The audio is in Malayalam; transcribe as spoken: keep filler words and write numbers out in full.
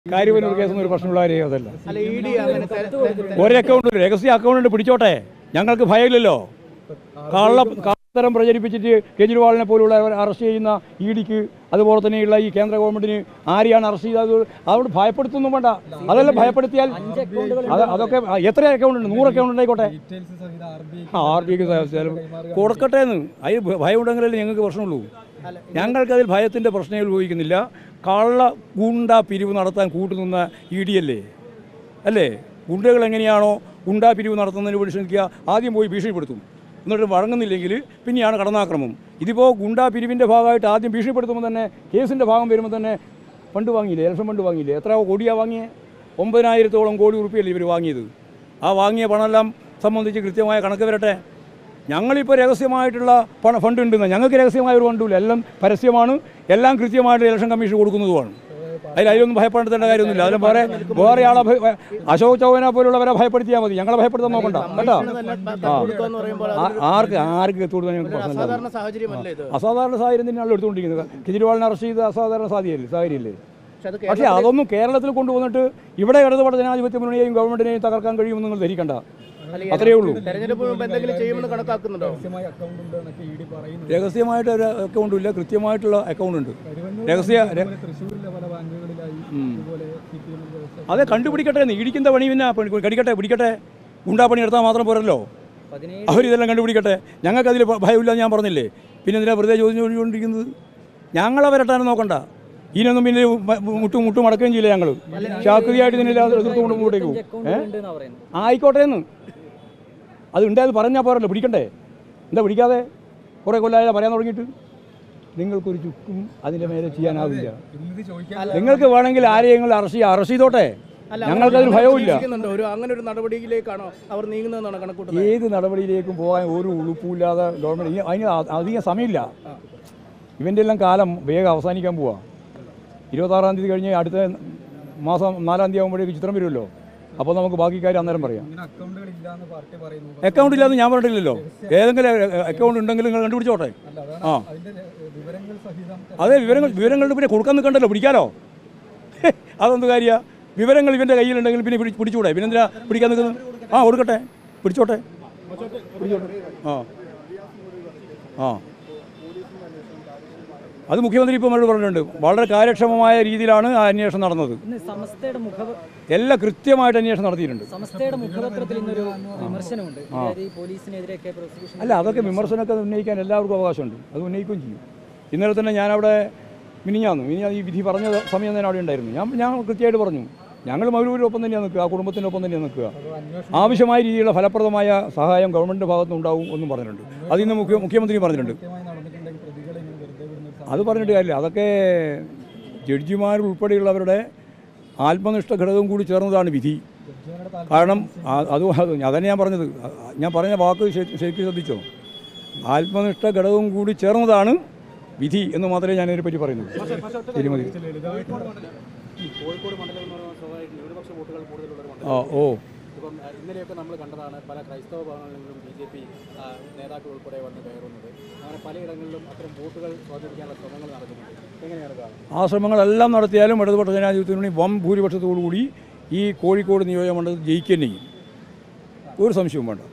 കാര്യവനൂർ കേസൊന്നും ഒരു പ്രശ്നമുള്ള കാര്യം അതല്ല. ഒരു അക്കൗണ്ട് രഹസ്യ അക്കൗണ്ട് പിടിച്ചോട്ടെ, ഞങ്ങൾക്ക് ഭയമില്ലല്ലോ. കള്ള കള്ളത്തരം പ്രചരിപ്പിച്ചിട്ട് കേജ്രിവാളിനെ പോലുള്ള അറസ്റ്റ് ചെയ്യുന്ന ഇ ഡിക്ക് അതുപോലെ തന്നെയുള്ള ഈ കേന്ദ്ര ഗവൺമെന്റിന് ആരെയാണ് അറസ്റ്റ് ചെയ്തത് അതുകൊണ്ട് ഭയപ്പെടുത്തൊന്നും വേണ്ട. അതെല്ലാം ഭയപ്പെടുത്തിയാൽ അത് അതൊക്കെ എത്ര അക്കൗണ്ട് ഉണ്ട്, നൂറ് അക്കൗണ്ട് ഉണ്ടായിക്കോട്ടെ, ആർ ബി ഐക്ക് കൊടുക്കട്ടെ എന്ന്. അതിൽ ഭയമുണ്ടെങ്കിലല്ലേ ഞങ്ങൾക്ക് പ്രശ്നമുള്ളൂ. ഞങ്ങൾക്കതിൽ ഭയത്തിൻ്റെ പ്രശ്നങ്ങൾ ഉപയോഗിക്കുന്നില്ല. കള്ള ഗുണ്ടാ പിരിവ് നടത്താൻ കൂട്ടുനിന്ന ഇ ഡി അല്ലേ അല്ലേ ഗുണ്ടകൾ എങ്ങനെയാണോ ഗുണ്ടാ പിരിവ് നടത്തുന്നതിന് വേണ്ടി ശ്രമിക്കുക, ആദ്യം പോയി ഭീഷണിപ്പെടുത്തും, എന്നിട്ട് വഴങ്ങുന്നില്ലെങ്കിൽ പിന്നെയാണ് കടന്നാക്രമം. ഇതിപ്പോൾ ഗുണ്ടാ പിരിവിൻ്റെ ഭാഗമായിട്ട് ആദ്യം ഭീഷണിപ്പെടുത്തുമ്പോൾ തന്നെ കേസിൻ്റെ ഭാഗം വരുമ്പോൾ തന്നെ ഫണ്ട് വാങ്ങിയില്ലേ, ഇലക്ഷൻ ഫണ്ട് വാങ്ങിയില്ലേ? എത്ര കോടിയാണ് വാങ്ങിയത്? ഒമ്പതിനായിരത്തോളം കോടി ഉറുപ്പികയല്ലേ ഇവർ വാങ്ങിയത്. ആ വാങ്ങിയ പണമെല്ലാം സംബന്ധിച്ച് കൃത്യമായ കണക്ക് വരട്ടെ. ഞങ്ങളിപ്പോൾ രഹസ്യമായിട്ടുള്ള പണ ഫണ്ട് ഉണ്ടെന്ന്, ഞങ്ങൾക്ക് രഹസ്യമായ ഒരു ഫണ്ടുമില്ല, എല്ലാം പരസ്യമാണ്, എല്ലാം കൃത്യമായിട്ട് ഇലക്ഷൻ കമ്മീഷൻ കൊടുക്കുന്നതുമാണ്. അതിൽ അതിലൊന്നും ഭയപ്പെടുത്തേണ്ട കാര്യമൊന്നുമില്ല. അതിലും വേറെ വേറെ ആളെ അശോക് ചൗഹാനെ പോലുള്ളവരെ ഭയപ്പെടുത്തിയാൽ മതി, ഞങ്ങളെ ഭയപ്പെടുത്താൻ നോക്കണ്ട കേട്ടോ. ആർക്ക് ആർക്ക് എത്തുകൊടുക്കാൻ ഞങ്ങൾക്ക് പ്രശ്നമില്ല. അസാധാരണ സാഹചര്യം തന്നെയാണല്ലോ എടുത്തുകൊണ്ടിരിക്കുന്നത്. കേജ്രിവാളിനെ അറസ്റ്റ് ചെയ്ത് അസാധാരണ സാഹചര്യമല്ലേ സാഹചര്യമല്ലേ പക്ഷേ അതൊന്നും കേരളത്തിൽ കൊണ്ടുവന്നിട്ട് ഇവിടെ ഇടതുപക്ഷ ജനാധിപത്യ മുന്നണിയെയും ഗവൺമെന്റിനെയും തകർക്കാൻ കഴിയുമെന്ന് നിങ്ങൾ ധരിക്കണ്ട. അത്രയേ ഉള്ളൂ. രഹസ്യമായിട്ട് ഒരു അക്കൗണ്ട് ഇല്ല, കൃത്യമായിട്ടുള്ള അക്കൗണ്ട് ഉണ്ട്. രഹസ്യ അതെ കണ്ടുപിടിക്കട്ടെ, ഇടിക്കുന്ന പണി പിന്നെ കടിക്കട്ടെ പിടിക്കട്ടെ. ഗുണ്ടാപ്പണി എടുത്താൽ മാത്രം പോരല്ലോ, അവരിതെല്ലാം കണ്ടുപിടിക്കട്ടെ. ഞങ്ങൾക്കതിൽ ഭയമില്ല, ഞാൻ പറഞ്ഞില്ലേ. പിന്നെ എന്തിനാ വെറുതെ ചോദ്യം ചോദിച്ചുകൊണ്ടിരിക്കുന്നത്? ഞങ്ങളെ വരട്ടാനും നോക്കണ്ട. ഇതിനൊന്നും പിന്നെ മുട്ടും മുട്ടും മടക്കുകയും ചെയ്യില്ല. ഞങ്ങൾ ശാക്തിയായിട്ട് ഇതിനെല്ലാം എതിർത്തുകൊണ്ട് മുമ്പോട്ടേക്കും. ആയിക്കോട്ടെ എന്ന് അത് ഉണ്ടായത് പറഞ്ഞാൽ പോരല്ലോ, പിടിക്കണ്ടേ? എന്താ പിടിക്കാതെ കുറേ കൊല്ലമായാലും പറയാൻ തുടങ്ങിയിട്ട്? നിങ്ങൾക്കൊരു ചുക്കും അതിൻ്റെ മേലെ ചെയ്യാനാവില്ല. നിങ്ങൾക്ക് വേണമെങ്കിൽ ആരെയെങ്കിലും അറസ്റ്റ് ചെയ്യുക, അറസ്റ്റ് ചെയ്തോട്ടെ, ഞങ്ങൾക്കതിന് ഭയവുമില്ല. ഏത് നടപടിയിലേക്കും പോകാൻ ഒരു ഉളുപ്പുമില്ലാതെ ഗവൺമെൻറ് അതിന് അധികം സമയമില്ല. ഇവൻ്റെ എല്ലാം കാലം വേഗം അവസാനിക്കാൻ പോവാ. ഇരുപത്താറാം തീയതി കഴിഞ്ഞ് അടുത്ത മാസം നാലാം തീയതി ആകുമ്പോഴേക്ക് ചിത്രം വരുമല്ലോ. അപ്പോൾ നമുക്ക് ബാക്കി കാര്യം അന്നേരം പറയാം. അക്കൗണ്ട് ഇല്ലാന്ന് ഞാൻ പറഞ്ഞിട്ടില്ലല്ലോ. ഏതെങ്കിലും അക്കൗണ്ട് ഉണ്ടെങ്കിൽ നിങ്ങൾ കണ്ടുപിടിച്ചോട്ടെ. ആ അതെ വിവരങ്ങൾ വിവരങ്ങളുടെ പിന്നെ കൊടുക്കാൻ നിൽക്കണ്ടല്ലോ, പിടിക്കാലോ. അതൊന്ത് കാര്യമാണ്? വിവരങ്ങൾ ഇവൻ്റെ കയ്യിലുണ്ടെങ്കിൽ പിന്നെ പിടി പിടിച്ചുകൂടെ? പിന്നെ എന്തിനാ പിടിക്കാൻ നിൽക്കുന്നത്? ആ കൊടുക്കട്ടെ, പിടിച്ചോട്ടെ പിടിച്ചോട്ടെ ആ ആ അത് മുഖ്യമന്ത്രി ഇപ്പോൾ മറുപടി പറഞ്ഞിട്ടുണ്ട്. വളരെ കാര്യക്ഷമമായ രീതിയിലാണ് ആ അന്വേഷണം നടന്നത്. എല്ലാം കൃത്യമായിട്ട് അന്വേഷണം നടത്തിയിട്ടുണ്ട്. അല്ല അതൊക്കെ വിമർശനമൊക്കെ ഉന്നയിക്കാൻ എല്ലാവർക്കും അവകാശമുണ്ട്, അത് ഉന്നയിക്കുകയും ചെയ്യും. ഇന്നലെ തന്നെ ഞാനവിടെ മിനിഞ്ഞാന്നു മിനിഞ്ഞാന്ന് ഈ വിധി പറഞ്ഞ സമയം തന്നെ അവിടെ ഉണ്ടായിരുന്നു. ഞാൻ ഞാൻ കൃത്യമായിട്ട് പറഞ്ഞു, ഞങ്ങൾ മൗലൂരിനൊപ്പം തന്നെയാണ് നിൽക്കുക, ആ കുടുംബത്തിനൊപ്പം തന്നെയാണ് നിൽക്കുക. ആവശ്യമായ രീതിയിലുള്ള ഫലപ്രദമായ സഹായം ഗവൺമെൻറ്റിൻ്റെ ഭാഗത്തുനിന്ന് ഉണ്ടാവും എന്നും പറഞ്ഞിട്ടുണ്ട്. അതിന്ന് മുഖ്യ മുഖ്യമന്ത്രി പറഞ്ഞിട്ടുണ്ട്. അത് പറഞ്ഞിട്ട് കാര്യമില്ല. അതൊക്കെ ജഡ്ജിമാരുൾപ്പെടെയുള്ളവരുടെ ആത്മനിഷ്ഠ ഘടകവും കൂടി ചേർന്നതാണ് വിധി. കാരണം അത് അതന്നെ ഞാൻ പറഞ്ഞത്, ഞാൻ പറഞ്ഞ വാക്ക് ശരിക്കും ശ്രദ്ധിച്ചോ? ആത്മനിഷ്ഠ ഘടകവും കൂടി ചേർന്നതാണ് വിധി എന്ന് മാത്രമേ ഞാൻ അതിനെ പറ്റി പറയുന്നുള്ളൂ. ശരി മതി. ആ ഓ ഇപ്പം ഇന്നലെയൊക്കെ നമ്മൾ കണ്ടതാണ് പല ക്രൈസ്തവ ഭവനങ്ങളിലും ബി ജെ പി നേതാക്കൾ ഉൾപ്പെടെ വന്ന് കയറുന്നത്. അങ്ങനെ പലയിടങ്ങളിലും അത്തരം വോട്ടുകൾ സ്വാധീനിക്കാനുള്ള ശ്രമങ്ങൾ നടക്കുന്നുണ്ട്. എങ്ങനെയാണ് കാണുന്നത്? ആ ശ്രമങ്ങളെല്ലാം നടത്തിയാലും ഇടതുപക്ഷ ജനാധിപത്യ മുന്നണി വൻ ഭൂരിപക്ഷത്തോടുകൂടി ഈ കോഴിക്കോട് നിയോജകമണ്ഡലത്തിൽ ജയിക്കുകയും ചെയ്യും, ഒരു സംശയവും വേണ്ട.